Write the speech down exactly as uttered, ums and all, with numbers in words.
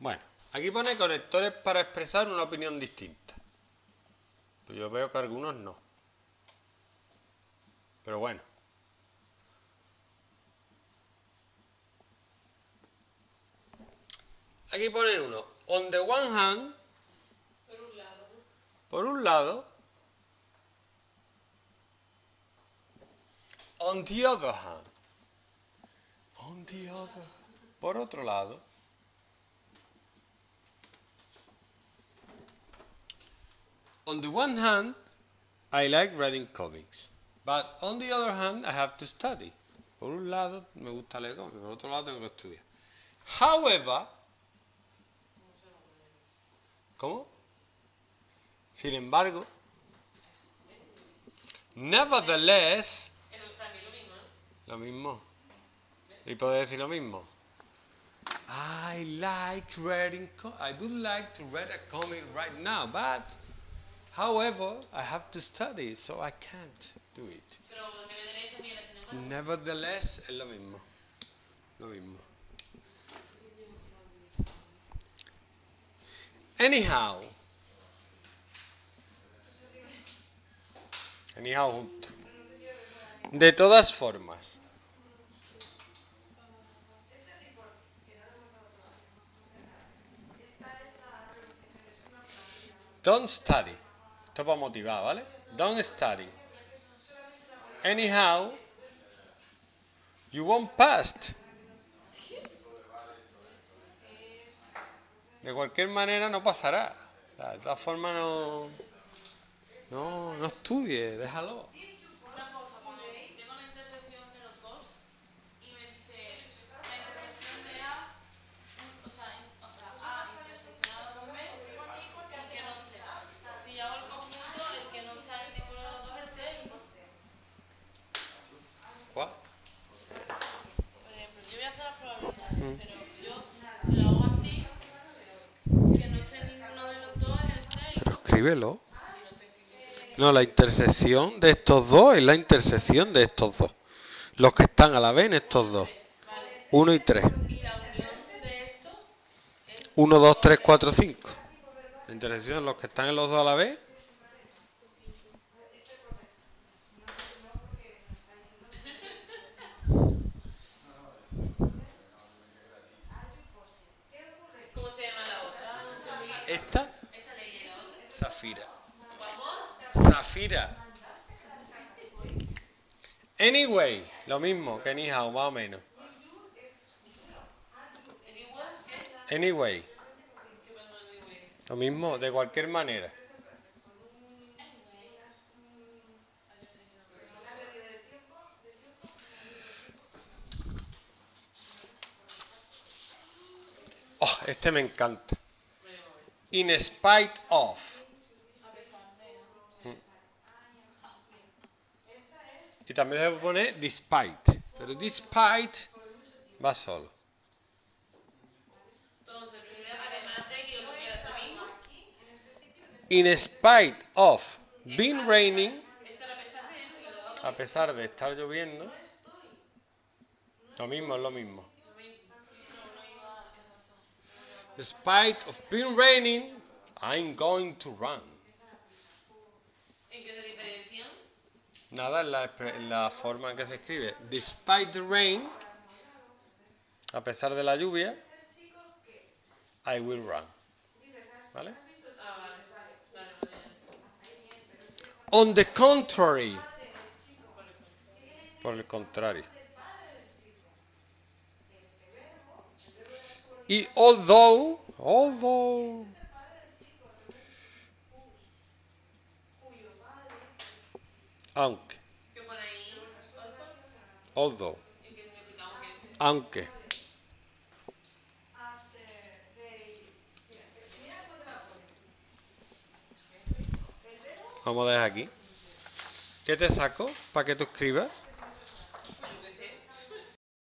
Bueno, aquí pone conectores para expresar una opinión distinta. Pues yo veo que algunos no. Pero bueno. Aquí ponen uno. On the one hand, Por un lado. por un lado, on the other hand, on the other, por otro lado. On the one hand, I like reading comics, but on the other hand, I have to study. Por un lado, me gusta leer cómics, por otro lado, tengo que estudiar. However, ¿cómo? Sin embargo, nevertheless, También lo mismo, ¿no? lo mismo. ¿Y puedo decir lo mismo? I like reading, I would like to read a comic right now, but however, I have to study, so I can't do it. Pero nevertheless también es sin embargo. Nevertheless, es lo mismo. Lo mismo. Anyhow. Anyhow junto. De todas formas. Don't study. Esto para motivar, ¿vale? Don't study. Anyhow, you won't pass. De cualquier manera no pasará. De todas formas no... No, no estudie, déjalo. Una cosa, cuando tengo la intersección de los dos y me dice la intersección de A, o sea, o sea A interseccionado con B, y que no esté. Si yo hago el conjunto, el que no está en ninguno de los dos es el seis, ¿no? ¿What? Por ejemplo, yo voy a hacer las probabilidades, mm. pero yo, si lo hago así, que no esté en ninguno de los dos es el seis. Pero escríbelo. No, la intersección de estos dos es la intersección de estos dos. Los que están a la vez en estos dos. uno y tres. Y la unión de esto es uno, dos, tres, cuatro, cinco. La intersección de los que están en los dos a la vez. ¿Cómo se llama la otra? Esta. ¿Esta ley y la otra? Zafira. ¿Vamos? Zafira. Anyway, lo mismo que anyhow, más o menos. Anyway. Lo mismo, de cualquier manera. Oh, este me encanta. In spite of. Y también se pone despite. Pero despite va solo. Entonces, además de que lo que era esto mismo. In spite of been raining. Eso era a pesar de. A pesar de estar lloviendo. Lo mismo, es lo mismo. Despite of been raining, I'm going to run. ¿En qué se diferencian? Nada, en la, en la forma en que se escribe. Despite the rain, a pesar de la lluvia, I will run. ¿Vale? Ah, vale. Vale, vale. On the contrary. Por el contrario. Y although, although, aunque, ¿Qué pone ahí? although, ¿Y qué significa aunque? aunque. Vamos a dejar aquí. ¿Qué te saco para que tú escribas?